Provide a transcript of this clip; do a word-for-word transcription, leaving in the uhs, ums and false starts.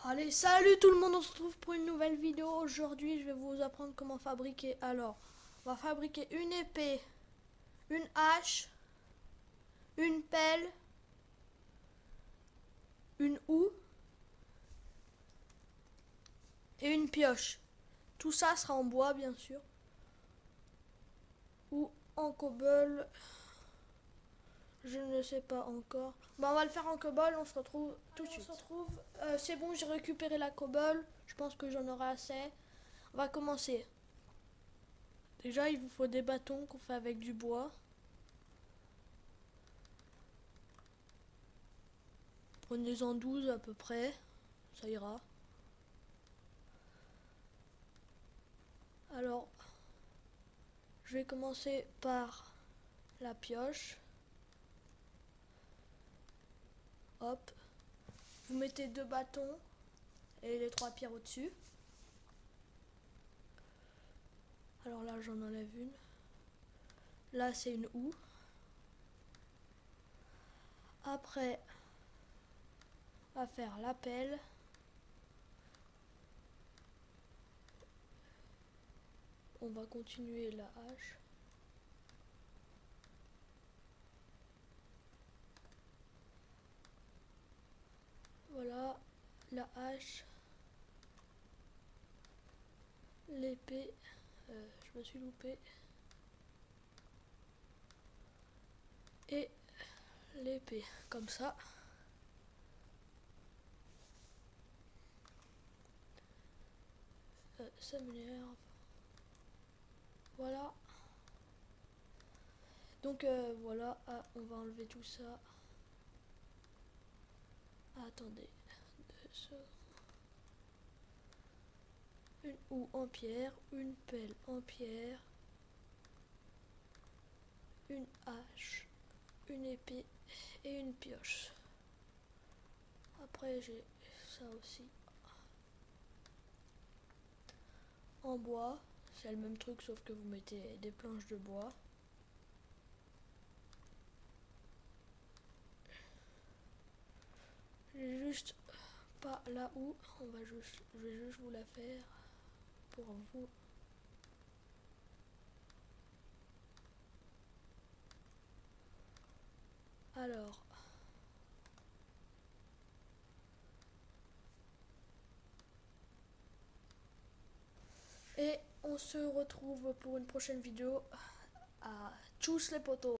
Allez, salut tout le monde, on se retrouve pour une nouvelle vidéo. Aujourd'hui, je vais vous apprendre comment fabriquer. Alors, on va fabriquer une épée, une hache, une pelle, une houe et une pioche. Tout ça sera en bois, bien sûr, ou en cobble. Je ne sais pas encore. Bon, on va le faire en cobble, on se retrouve tout de suite. On se retrouve. Euh, c'est bon, j'ai récupéré la cobble. Je pense que j'en aurai assez. On va commencer. Déjà, il vous faut des bâtons qu'on fait avec du bois. Prenez-en douze à peu près, ça ira. Alors, je vais commencer par la pioche. Hop. Vous mettez deux bâtons et les trois pierres au-dessus. Alors là, j'en enlève une. Là, c'est une houe. Après, on va faire la pelle. On va continuer la hache. Voilà, la hache. L'épée. Euh, je me suis loupé. Et l'épée, comme ça. Euh, ça m'énerve. Voilà. Donc euh, voilà, ah, on va enlever tout ça. Ah, attendez. Une houe en pierre, une pelle en pierre, une hache, une épée et une pioche. Après j'ai ça aussi en bois. C'est le même truc sauf que vous mettez des planches de bois. J'ai juste pas la houe. On va juste, je vais juste vous la faire pour vous. Alors, et on se retrouve pour une prochaine vidéo. À tchuss les potos.